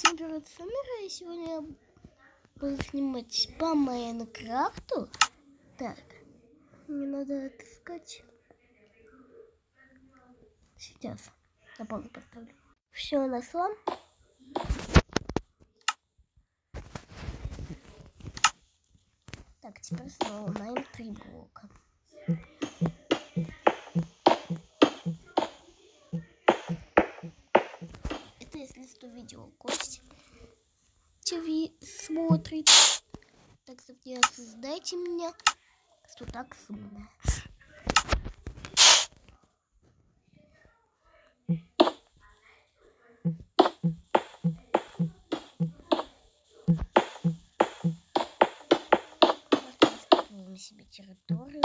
Температура мира. И сегодня я буду снимать по Майнкрафту. Так, мне надо отыскать. Сейчас на паузу поставлю. Все нашла. Так, теперь снова ломаем 3 блока. Это если что видео Кость ТВ смотрит. Так что не осуждайте меня, что так сумно. Распределим себе территорию.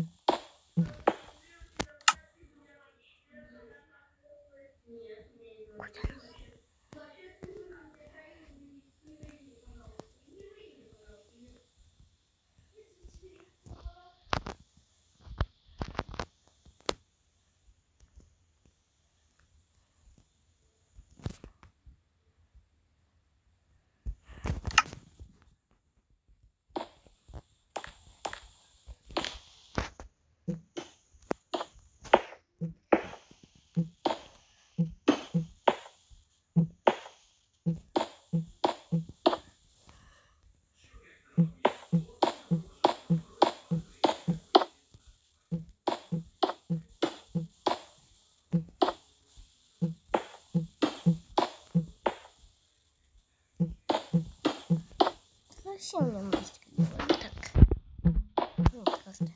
Куда? Совсем немножечко делаем так. Ну, просто.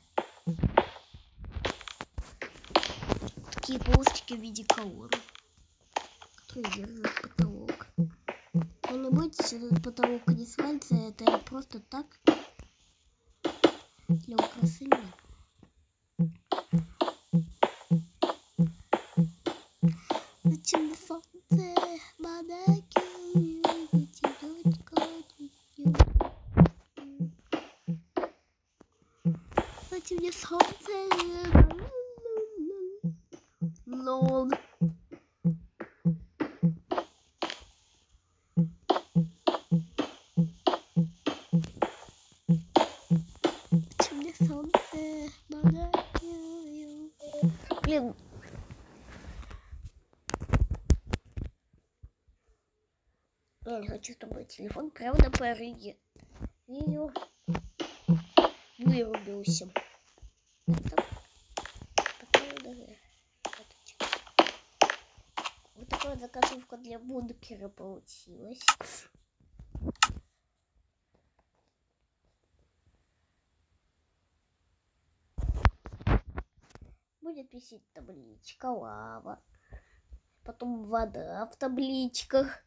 Такие полосочки в виде колонн, которые держат потолок. Но не бойтесь, этот потолок не свалится, это просто так, для украшения. Зачем солнце, мадаки, зачем мне солнце? Лол. Зачем мне солнце, мадаки? Блин. Я не хочу, чтобы телефон прямо на порыге. Видео вырубился. Вот такая заготовка для бункера получилась. Будет висеть табличка лава. Потом вода в табличках.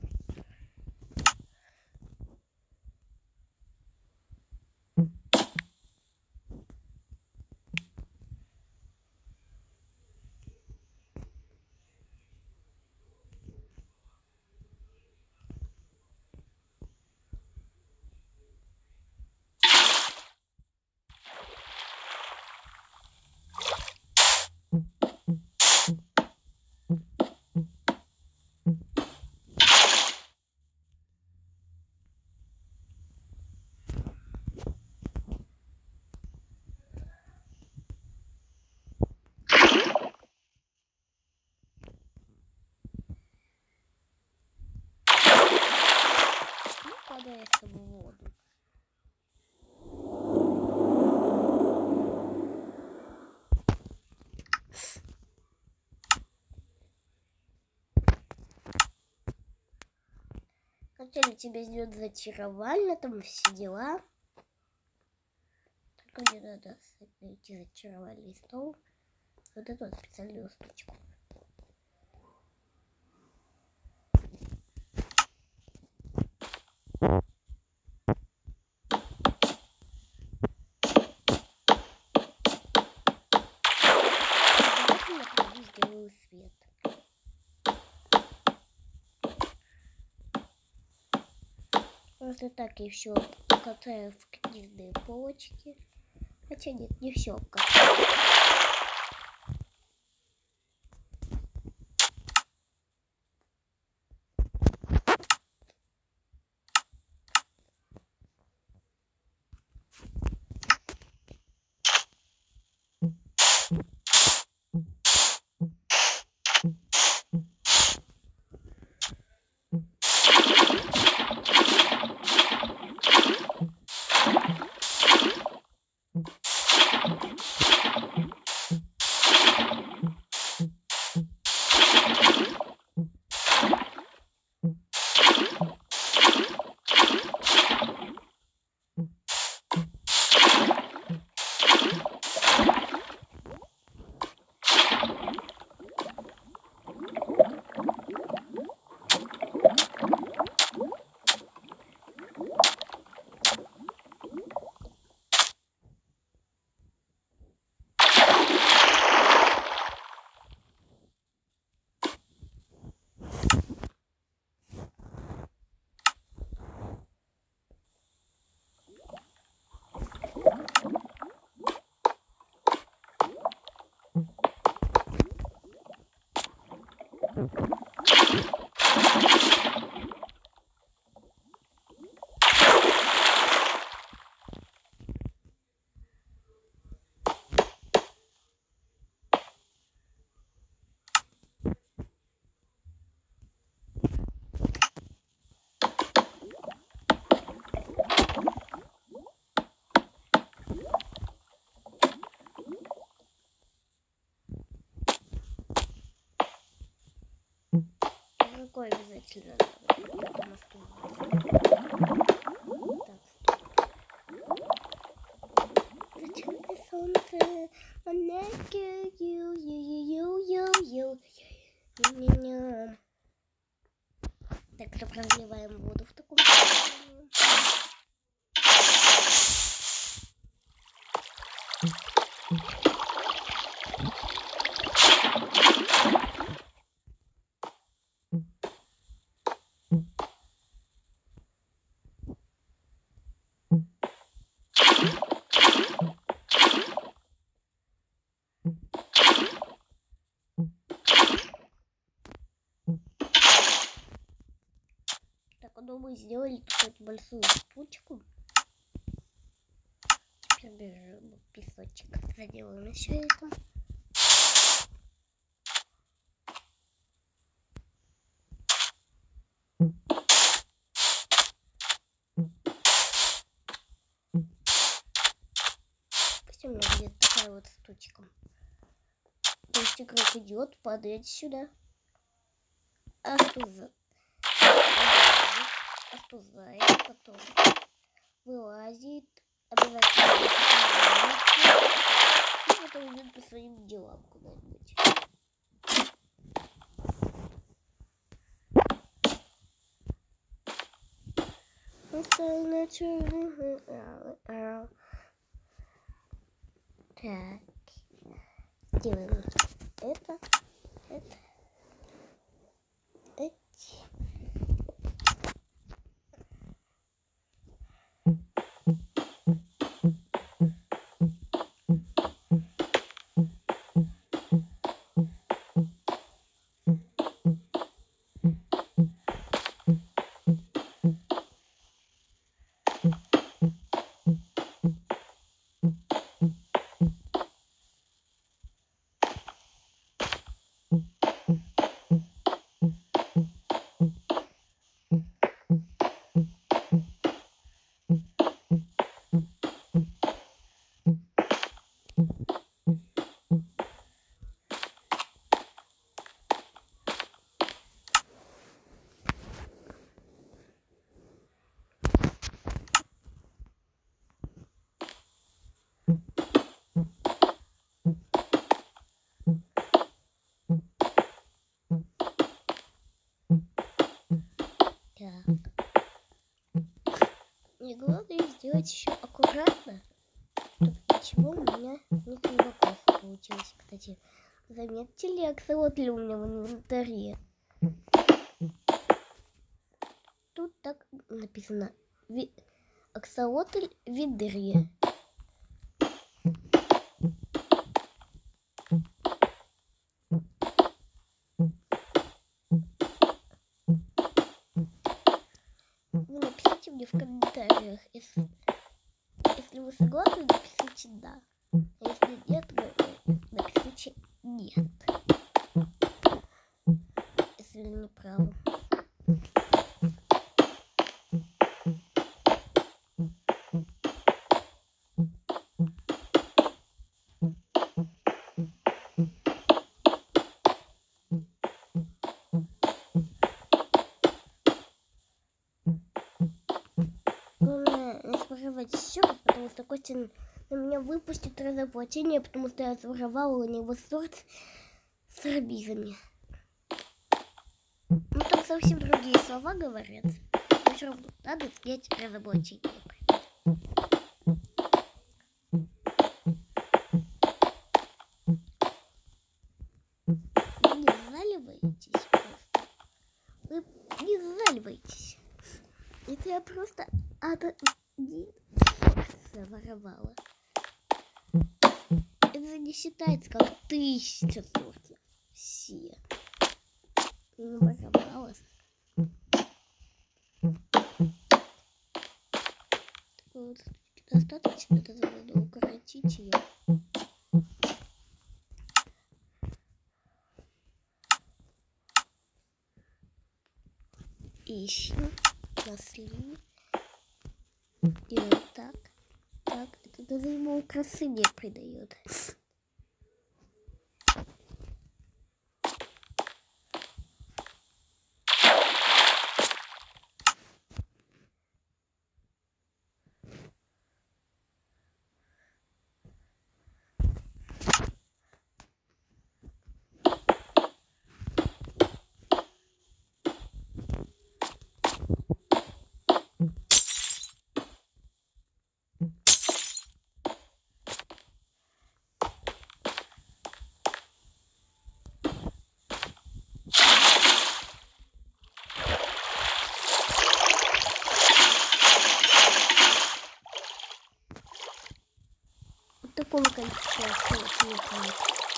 Падается в воду. Хотели тебя сделать зачаровально, там все дела. Только мне надо найти зачаровальный стол. Вот эту вот специальную штучку. Сделаю свет. Просто так я все катаю в книжные полочки. Хотя нет, не все катаю. Какой обязательно надо, потому что... Так, стоп. Зачем ты солнце? Так, разливаем воду в таком состоянии. Мы сделали такую большую штучку. Теперь берем песочек, заделаем еще это. Пусть у меня будет такая вот штучка. То есть игрок идет, падает сюда. Остужает, потом вылазит, обязательно и потом идет по своим делам куда-нибудь. Так, делаем это. И главное сделать еще аккуратно, чтобы ничего у меня не глубоко получилось. Кстати, заметьте ли аксолотль у меня в инвентаре? Тут так написано: аксолотль в ведре. Вы напишите мне в комментариях, если вы согласны, напишите да. А если нет, напишите нет. Если не правы. Еще раз, потому что Костя на меня выпустит разоблачение, потому что я своровала у него сорт с рабизами. Ну там совсем другие слова говорят. Но все равно надо снять разоблачение. Вы не заливаетесь просто. Вы не заливаетесь. Это я просто воровала. Это не считается как 1000 сортов. Все. И не разобралась. Вот. Достаточно, это надо укоротить ее. И еще масли. И вот так. Так, это даже ему красы не придает. Вот такого количества осталось не хватит.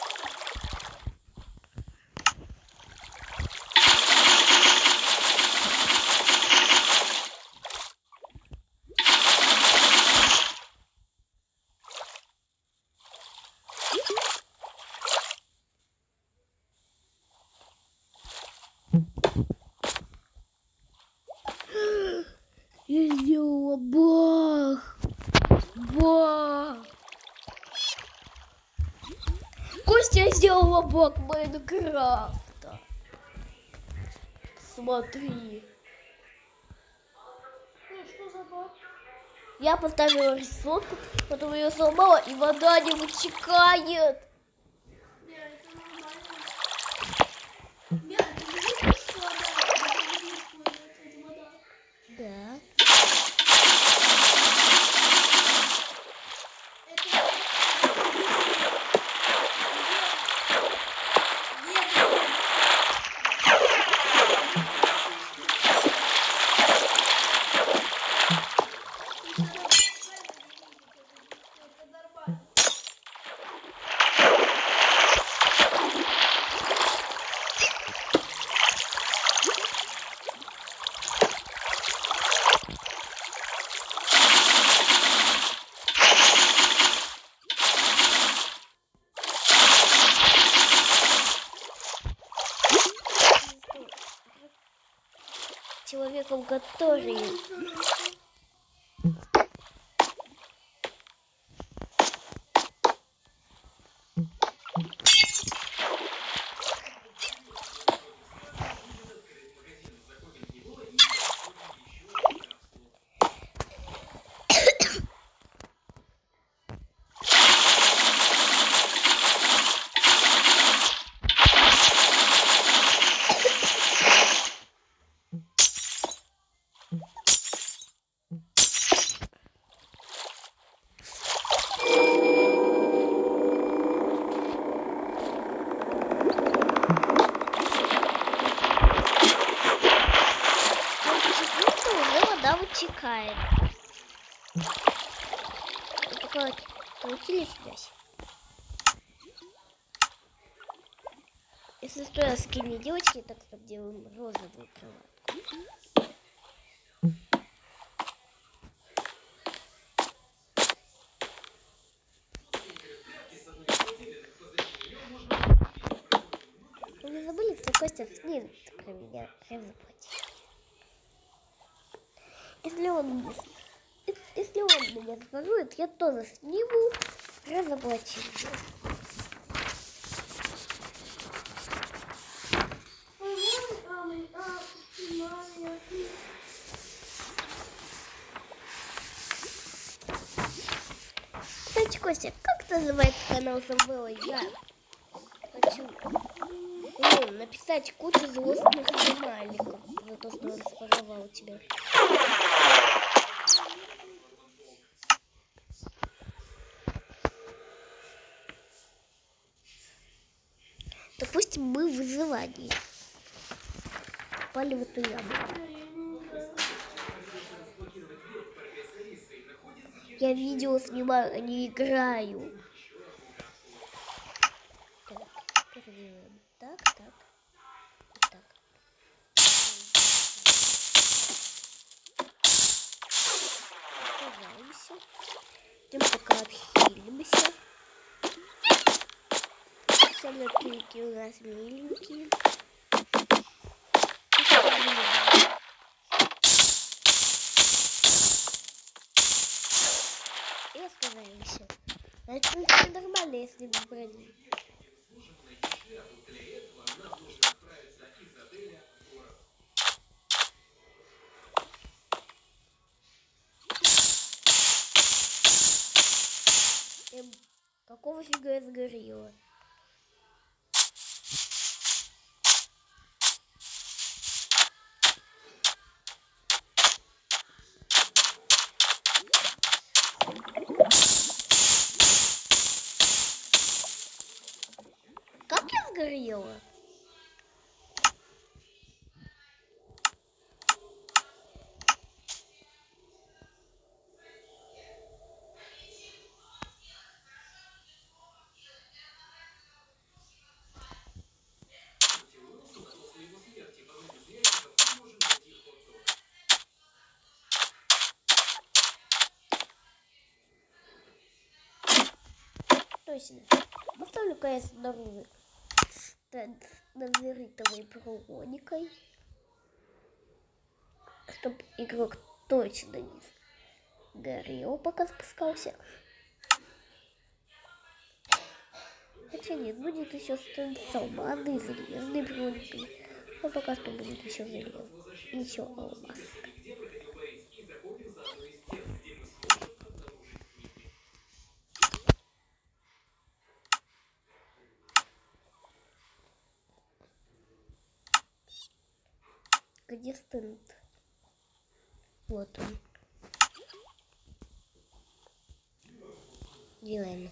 Я сделала бах! Бах! Костя сделала баг Майнкрафта. Смотри. Что за баг? Я поставила рисунку, потом ее сломала, и вода не вытекает. Нет, это нормально. Нет, ты не видишь, что она использует эту воду? Да. Человеком, который... уже вода вытекает. Вот такой вот получили связь. Если что, я скину девочки, так что делаем розовую кроватку. Вы не забыли, что Костя снимет про меня разоплатить. Если он меня заплатит, я тоже сниму разоплатить. Кстати, Костя, как называется канал Самвела? Я хочу написать кучу злостных смайликов за то, что он споровал тебя. Допустим, мы в выживании попали в эту яму. Я видео снимаю, а не играю. Так, переделаем. Так, так. Вот так. Электрики у нас миленькие. И остановимся. Это, в принципе, нормально, если без брони. Какого фига я сгорела? Как я сгорела? Точно. Поставлю-ка я снаружи стенд с назеритовой проводикой, чтобы игрок точно не горел, пока спускался. Хотя нет, будет еще стенд с алмазной и железной проводикой. Но пока что будет еще железо. И еще алмаз. Где стенд? Вот он. Делаем.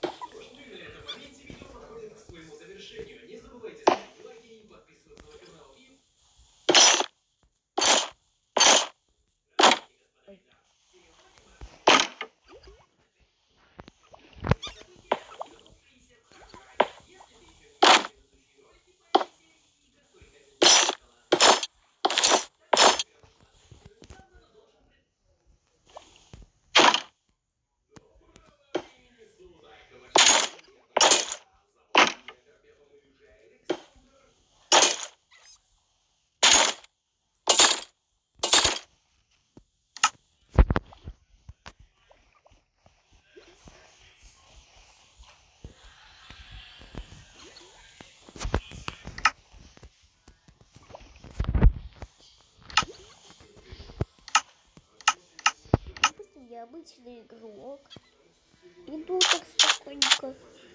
Я обычный игрок. Иду так спокойненько.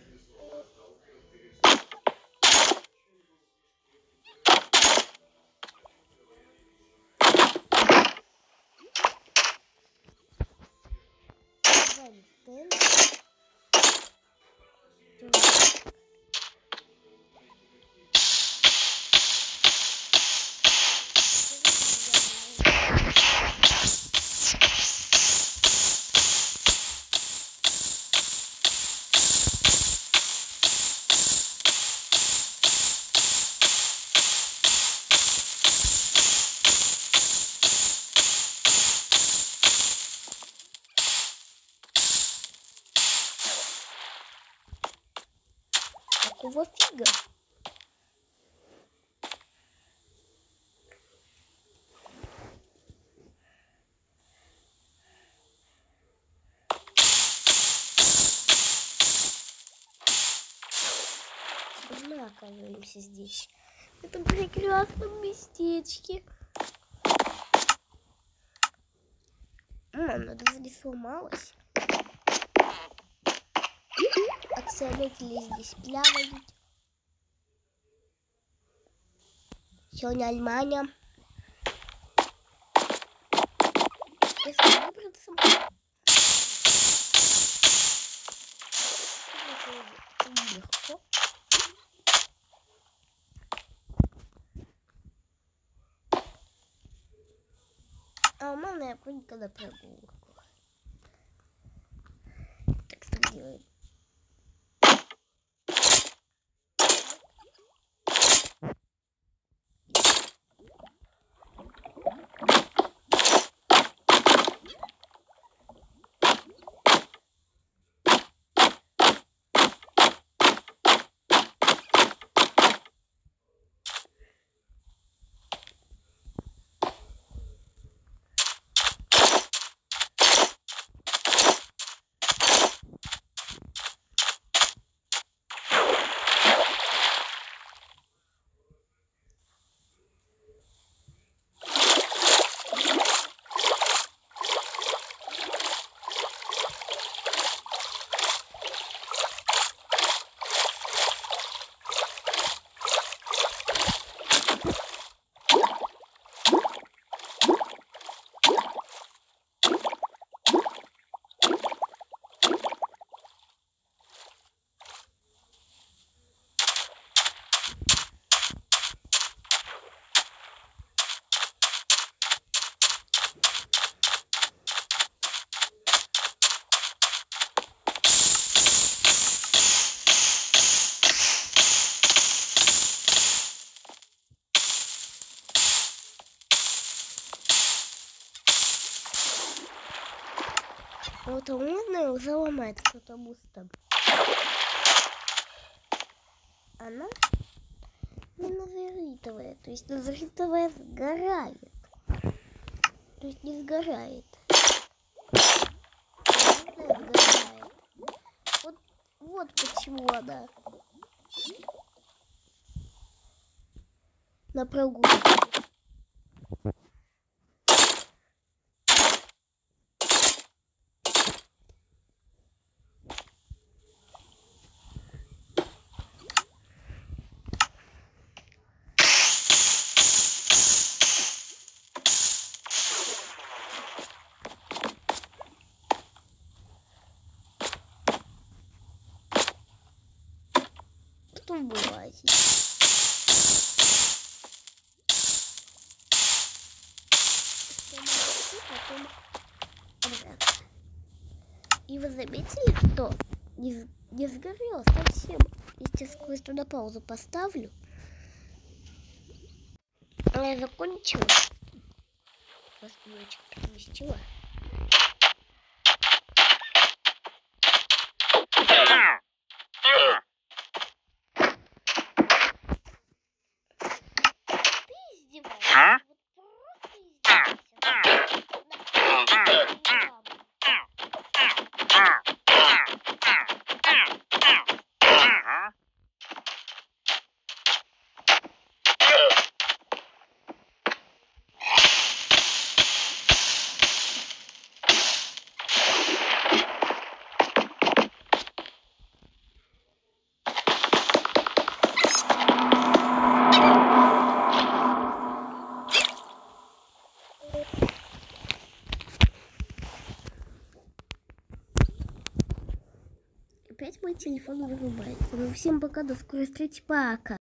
Какого фига? Мы оказываемся здесь, в этом прекрасном местечке. Она даже не сломалась. Аксиометели здесь плавают. Все нормально. Если выбраться, легко. А у мамы я пойду на прогулку. Так что делаем? Но это можно взломать, потому что она не назритовая. То есть назритовая сгорает. То есть не сгорает. Сгорает. Вот почему она на прогулке. Что бывает? Потом обратно. И вы заметили, что не сгорело совсем? Я сейчас кое-что на паузу поставлю. Я закончила. Постройчик переместила. Ты издеваешься? Опять мой телефон вырубается. Ну всем пока, до скорой встречи, пока.